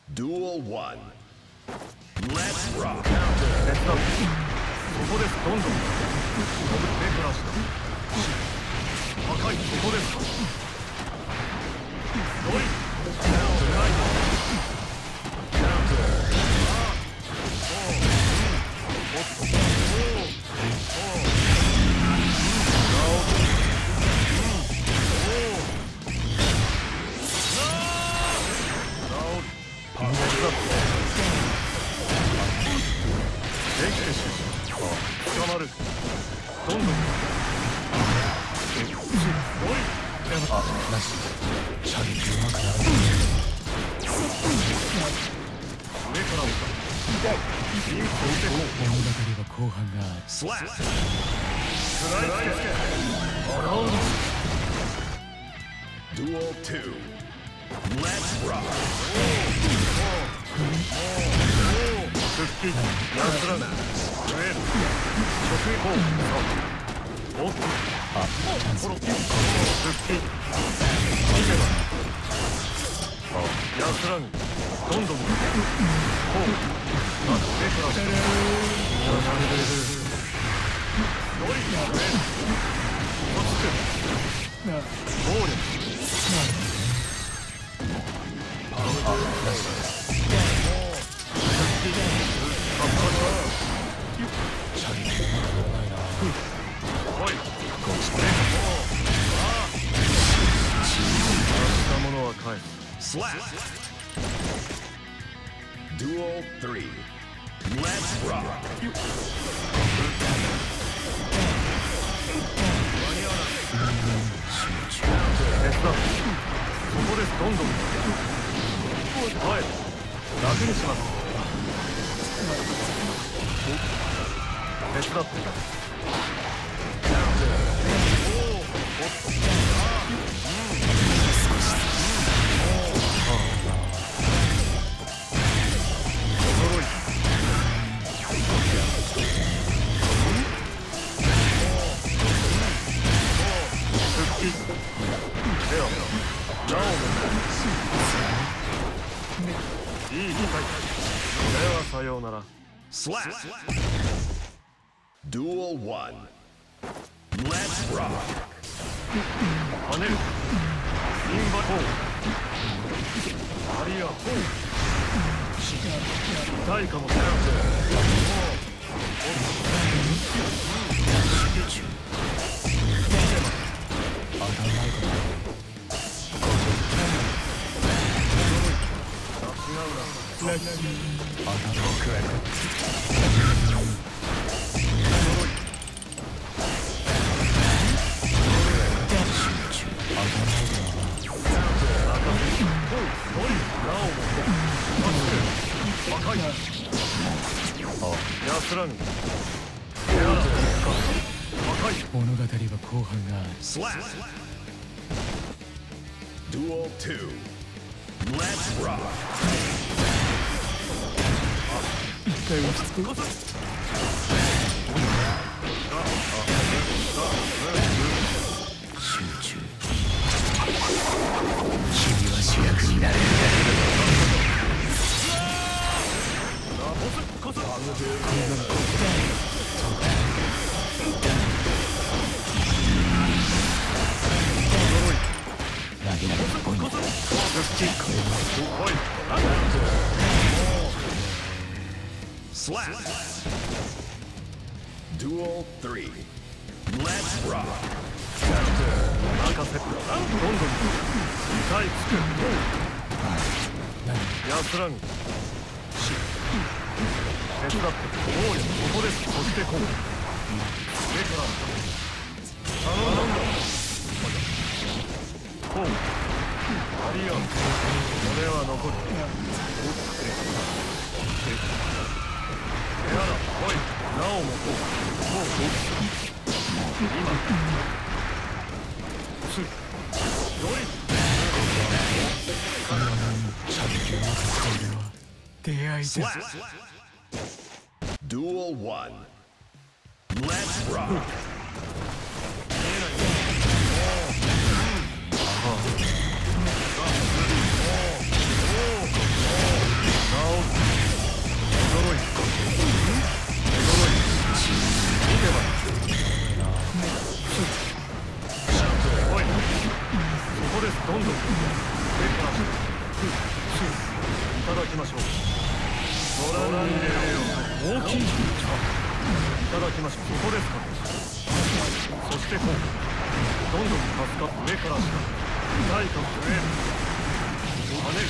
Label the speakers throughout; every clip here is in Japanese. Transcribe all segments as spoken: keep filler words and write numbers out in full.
Speaker 1: Duel one. Let's rock.
Speaker 2: 手伝う。ここです。どんどん。目からした。破壊。ここです。ロイ。
Speaker 1: Slap. Duel two. Let's rock. Slap. Duel three. Let's rock. Slap. Duel one. Let's rock. Hanel. Invaco. Aria. Itai kamoしれない。Slap. Duel two. Let's rock. Slap. Duel three. Let's rock. Slap. Duel one. Let's rock.
Speaker 2: ただきましょう。ご覧に入れよう。大きい。いただきましょう。ここですか。そしてこうどんどん助かって上から下大か上跳ねる。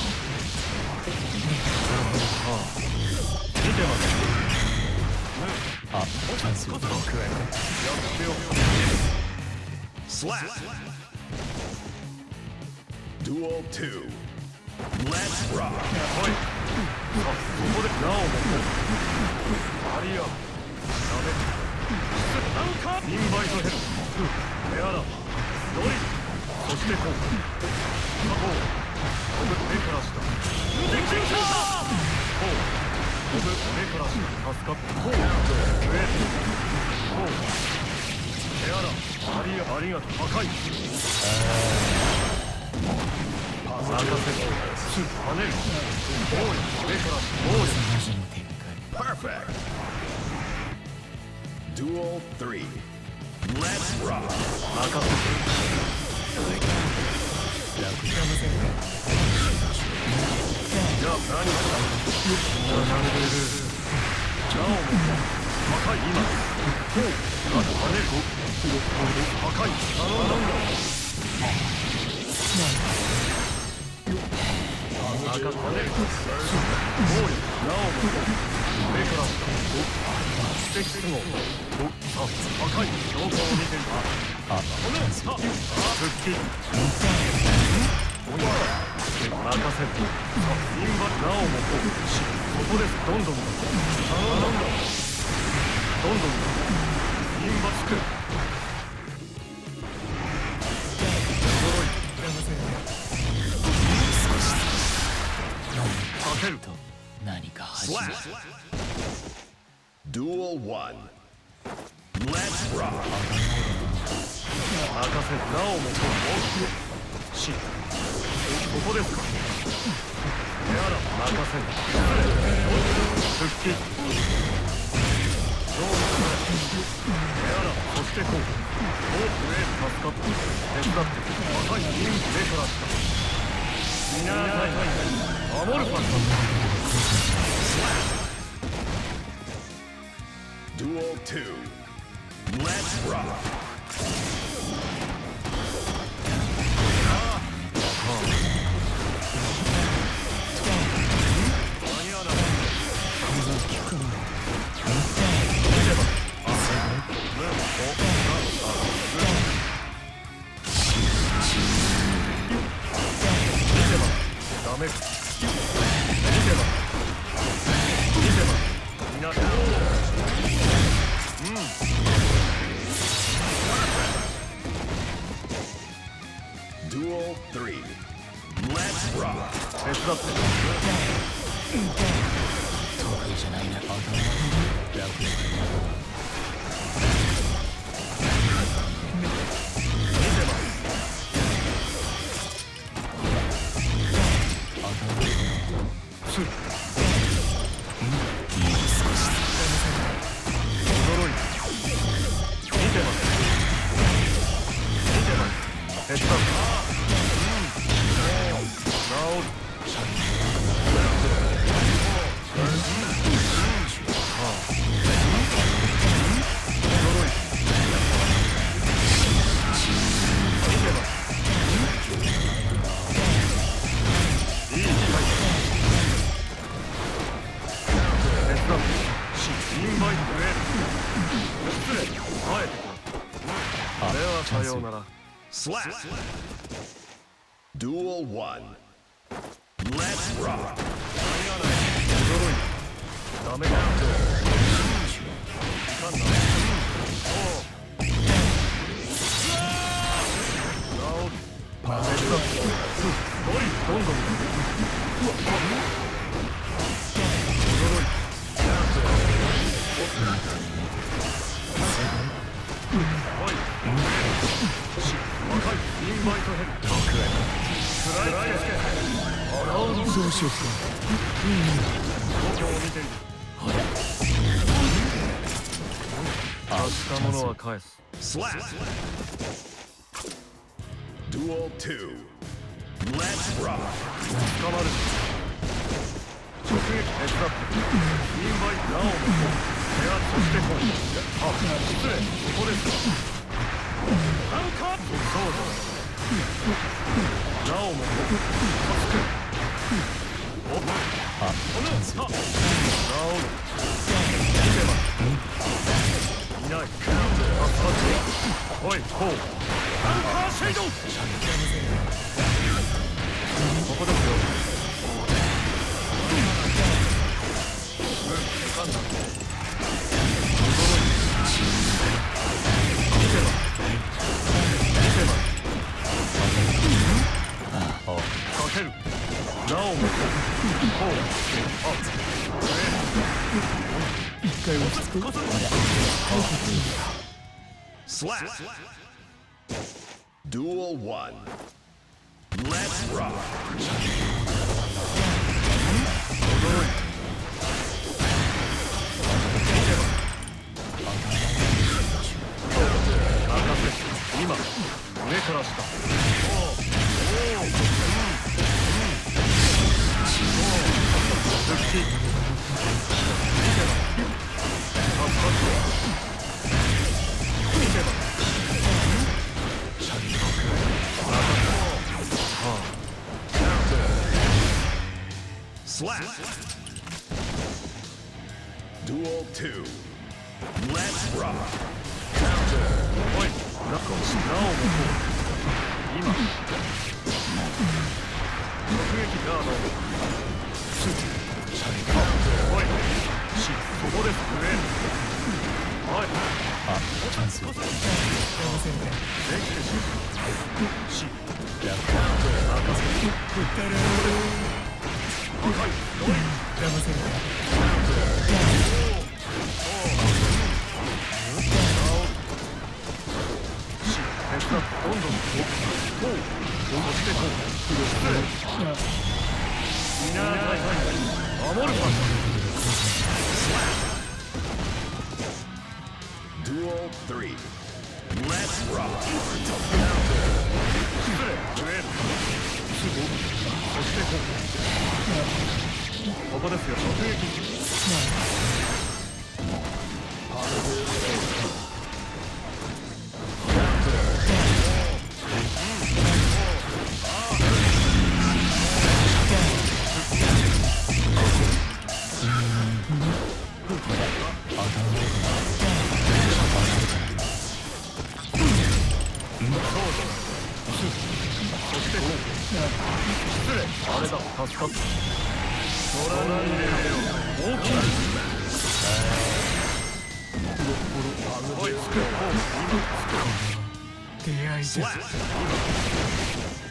Speaker 2: ああ見てます。あ、チャンスよ。やってよ。
Speaker 1: Slap. Duel two. Let's rock.
Speaker 2: はい。あ、そこでなおもアリアダメ。なんかインバイトヘルエアラドリル。そしてこう加工飛ぶ目から下できた。こう飛ぶ目から下助かってこう上こうエアラありがありがとう破壊任せるす跳ねるおい目から下おい
Speaker 1: Perfect. Duel three. Let's rock.
Speaker 2: 任せるじゃあ何か並んでるなおも破壊今こう跳ねる破壊頼んだんだ赤跳ねる暴力なおも上から下知的都合さあ破壊強行を見てるあっ骨をさあ復帰任せる。さあ、インバなおもこうしここです。どんどん頼んだ。どんどんインバ作る。かけると
Speaker 3: 何か始まる。
Speaker 1: Duel one. Let's rock.
Speaker 2: 任せなおもこうしここですか。エアラ任せる。復帰どうぞ。エアラそしてこうロープへ助かって手伝って若いイン上から下みなたい守るパス。
Speaker 1: Duel two. Let's rock.
Speaker 2: ダメ。見てば見てばみなうん
Speaker 1: Duel three. Let's rock.
Speaker 2: 手伝って
Speaker 3: 得意じゃないな。頭楽
Speaker 2: 見てばす驚い見てます見てます手伝って治るさようなら。
Speaker 1: Slap. Duel one. Let's rock.
Speaker 2: 驚いた。ダメだ。かんな。おう。治る。パネルだ。すごい。どんどん。驚いた。おい。し、若い。インバイトヘッド。くらいつけ。あら、どうしようか。状況を見ている。
Speaker 3: ほら。
Speaker 2: 貸したものは返す。
Speaker 1: Slap. Duel two. Let's rock.
Speaker 2: 捕まる。 手伝ってインバイラオン手圧そしてこうあ失礼ここですカウンカーそうだラオンも助けるおっあこのさラオン見てますいないあっおいこうカウンカーシェイドここですよかけるラオンもこうあ一回落ち着く
Speaker 1: Slap. Duel one. Let's rock.
Speaker 2: 今上から下
Speaker 1: Slap. Duel two. Let's rock.
Speaker 2: おいラコンシラオンも今直撃ガードスおいしここですグレーおいあチャンスできてししやった任せる打たれるはいおい騙せるどんどんこうこうそしてこういない守るか
Speaker 1: Duel three. Let's rock.
Speaker 2: 失礼グレードすぐそしてこうここですよ直撃あれだ助かったトラなんで大きいおいつくこう今つく出会いです